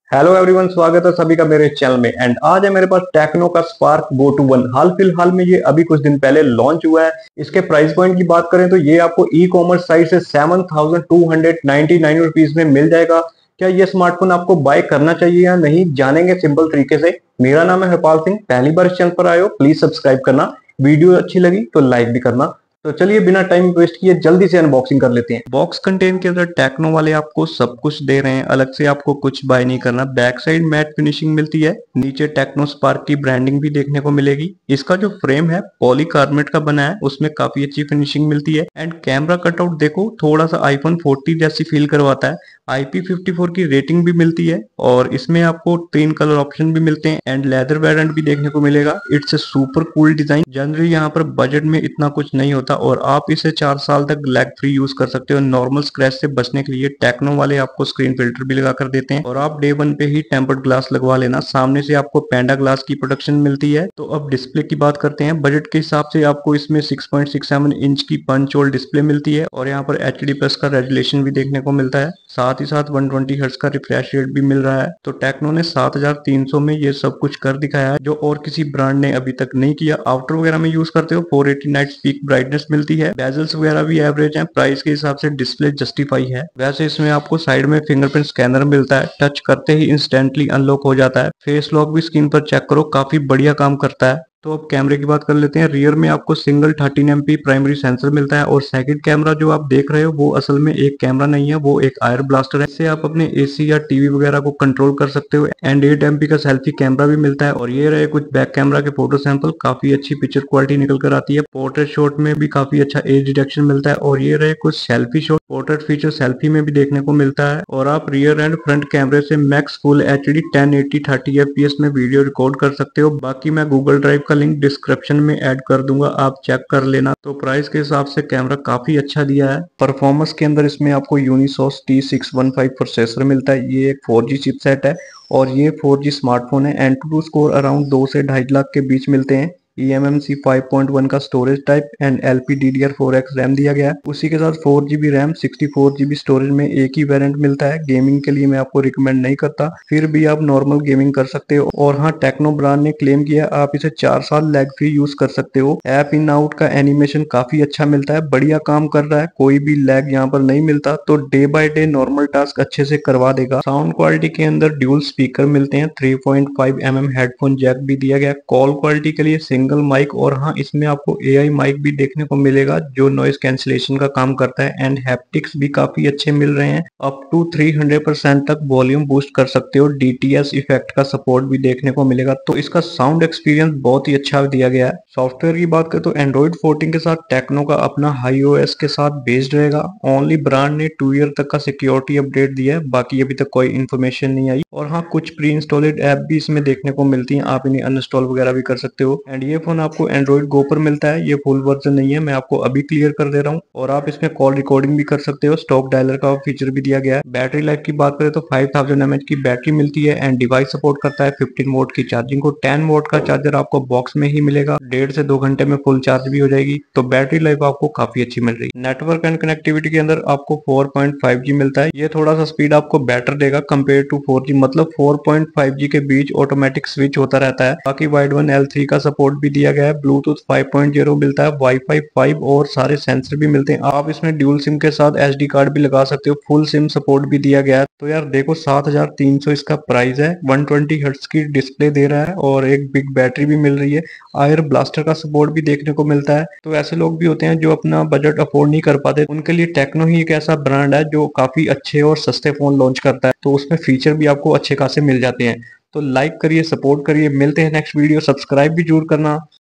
Hello everyone, स्वागत है सभी का मेरे चैनल में। एंड आज है मेरे पास टेक्नो का स्पार्क गो टू वन। हाल फिलहाल में ये अभी कुछ दिन पहले लॉन्च हुआ है। इसके प्राइस पॉइंट की बात करें तो ये आपको ई कॉमर्स साइट से 7299 रुपीज में मिल जाएगा। क्या ये स्मार्टफोन आपको बाय करना चाहिए या नहीं, जानेंगे सिंपल तरीके से। मेरा नाम है हरपाल सिंह। पहली बार इस चैनल पर आए हो प्लीज सब्सक्राइब करना, वीडियो अच्छी लगी तो लाइक भी करना। तो चलिए बिना टाइम वेस्ट किए जल्दी से अनबॉक्सिंग कर लेते हैं। बॉक्स कंटेन के अंदर टेक्नो वाले आपको सब कुछ दे रहे हैं, अलग से आपको कुछ बाय नहीं करना। बैक साइड मैट फिनिशिंग मिलती है, नीचे टेक्नो स्पार्क की ब्रांडिंग भी देखने को मिलेगी। इसका जो फ्रेम है पॉलीकार्बोनेट का बना है, उसमें काफी अच्छी फिनिशिंग मिलती है। एंड कैमरा कटआउट देखो, थोड़ा सा आईफोन 40 जैसी फील करवाता है। IP54 की रेटिंग भी मिलती है और इसमें आपको 3 कलर ऑप्शन भी मिलते हैं एंड लेदर वेरिएंट भी देखने को मिलेगा। It's a super cool design. Generally यहाँ पर बजट में इतना कुछ नहीं होता और आप इसे 4 साल तक लैग फ्री यूज कर सकते हो। नॉर्मल स्क्रैच से बचने के लिए टेक्नो वाले आपको स्क्रीन फिल्टर भी लगा कर देते हैं और आप डे 1 पे ही टेम्पर्ड ग्लास लगवा लेना। सामने से आपको पैंडा ग्लास की प्रोटेक्शन मिलती है। तो अब डिस्प्ले की बात करते हैं। बजट के हिसाब से आपको इसमें 6.67 इंच की पंच होल डिस्प्ले मिलती है और यहाँ पर HD+ का रेजुलेशन भी देखने को मिलता है। साथ ही साथ 120 हर्ट्ज का रिफ्रेश रेट भी मिल रहा है। तो टेक्नो ने 7300 में ये सब कुछ कर दिखाया है जो और किसी ब्रांड ने अभी तक नहीं किया। आउटर वगैरह में यूज करते हो 480 नाइट पीक ब्राइटनेस मिलती है। बेजल्स वगैरह भी एवरेज हैं। प्राइस के हिसाब से डिस्प्ले जस्टिफाई है। वैसे इसमें आपको साइड में फिंगरप्रिंट स्कैनर मिलता है, टच करते ही इंस्टेंटली अनलॉक हो जाता है। फेस लॉक भी स्क्रीन पर चेक करो, काफी बढ़िया काम करता है। तो अब कैमरे की बात कर लेते हैं। रियर में आपको सिंगल 13 MP प्राइमरी सेंसर मिलता है और सेकंड कैमरा जो आप देख रहे हो वो असल में एक कैमरा नहीं है, वो एक आयर ब्लास्टर है। इससे आप अपने AC या टीवी वगैरह को कंट्रोल कर सकते हो। एंड 8 MP का सेल्फी कैमरा भी मिलता है और ये रहे कुछ बैक कैमरा के फोटो सैंपल। काफी अच्छी पिक्चर क्वालिटी निकल कर आती है। पोर्ट्रेट शॉट में भी काफी अच्छा एज डिटेक्शन मिलता है और ये रहे कुछ selfie shot. Portrait feature selfie में भी देखने को मिलता है और आप रियर एंड फ्रंट कैमरे से मैक्स फुल HD 1080 30 FPS में वीडियो रिकॉर्ड कर सकते हो। बाकी मैं गूगल ड्राइव का लिंक डिस्क्रिप्शन में ऐड कर दूंगा, आप चेक कर लेना। तो प्राइस के हिसाब से कैमरा काफी अच्छा दिया है। परफॉर्मेंस के अंदर इसमें आपको यूनिसॉस T615 प्रोसेसर मिलता है। ये एक 4G चिपसेट है और ये 4G स्मार्टफोन है। एंटूटू स्कोर अराउंड 2 से 2.5 लाख के बीच मिलते हैं। eMMC 5.1 का storage type and LPDDR4X RAM दिया गया है। उसी के साथ 4GB रैम 64GB स्टोरेज में एक ही वेरिएंट मिलता है। गेमिंग के लिए मैं आपको रिकमेंड नहीं करता, फिर भी आप नॉर्मल गेमिंग कर सकते हो। और हाँ, टेक्नो ब्रांड ने क्लेम किया आप इसे 4 साल लैग फ्री यूज कर सकते हो। ऐप इन आउट का एनिमेशन काफी अच्छा मिलता है, बढ़िया काम कर रहा है, कोई भी लैग यहाँ पर नहीं मिलता। तो day by day normal task अच्छे से करवा देगा। साउंड क्वालिटी के अंदर ड्यूल स्पीकर मिलते हैं। 3.5 mm हेडफोन जैक भी दिया गया। कॉल क्वालिटी के लिए सिंगल माइक और हाँ, इसमें आपको AI माइक भी देखने को मिलेगा जो नॉइस कैंसिलेशन का काम करता है। एंड हैप्टिक्स भी काफी अच्छे मिल रहे हैं। अप टू 300% तक वॉल्यूम बूस्ट कर सकते हो। DTS इफेक्ट का सपोर्ट भी देखने को मिलेगा। तो इसका साउंड एक्सपीरियंस बहुत ही अच्छा दिया गया है। सॉफ्टवेयर की बात करें तो एंड्रॉइड 14 के साथ टेक्नो का अपना HiOS के साथ बेस्ड रहेगा। ओनली ब्रांड ने 2 ईयर तक का सिक्योरिटी अपडेट दिया है, बाकी अभी तक कोई इन्फॉर्मेशन नहीं आई। और हाँ, कुछ प्री इंस्टॉलेड ऐप भी इसमें देखने को मिलती हैं, आप इन्हें अनइंस्टॉल वगैरह भी कर सकते हो। एंड ये फोन आपको एंड्रॉइड गो पर मिलता है। ये फुल वर्जन नहीं है, मैं आपको अभी क्लियर कर दे रहा हूँ। और आप इसमें कॉल रिकॉर्डिंग भी कर सकते हो। स्टॉक डायलर का फीचर भी दिया गया है। बैटरी लाइफ की बात करें तो 5000 mAh की बैटरी मिलती है एंड डिवाइस सपोर्ट करता है 15 वोट की चार्जिंग को। 10 वोट का चार्जर आपको बॉक्स में ही मिलेगा। 1.5 से 2 घंटे में फुल चार्ज भी हो जाएगी। तो बैटरी लाइफ आपको काफी अच्छी मिल रही है। नेटवर्क एंड कनेक्टिविटी के अंदर आपको 4.5G मिलता है। ये थोड़ा सा स्पीड आपको बेटर देगा कंपेयर टू 4G, मतलब 4.5G के बीच ऑटोमेटिक स्विच होता रहता है। बाकी वाइड वन L3 का सपोर्ट भी दिया गया है। ब्लूटूथ 5.0 मिलता है, वाईफाई 5 और सारे सेंसर भी मिलते हैं। आप इसमें ड्यूल सिम के साथ SD कार्ड भी लगा सकते हो। फुल सिम सपोर्ट भी दिया गया है। तो यार देखो, 7300 इसका प्राइस है। 120 हर्ट्ज की डिस्प्ले दे रहा है और एक बिग बैटरी भी मिल रही है। आयर ब्लास्टर का सपोर्ट भी देखने को मिलता है। तो ऐसे लोग भी होते हैं जो अपना बजट अफोर्ड नहीं कर पाते, उनके लिए टेक्नो ही एक ऐसा ब्रांड है जो काफी अच्छे और सस्ते फोन लॉन्च करता है। तो उसमें फीचर भी आपको अच्छे खासे मिल जाते हैं। तो लाइक करिए, सपोर्ट करिए। मिलते हैं नेक्स्ट वीडियो। सब्सक्राइब भी जरूर करना।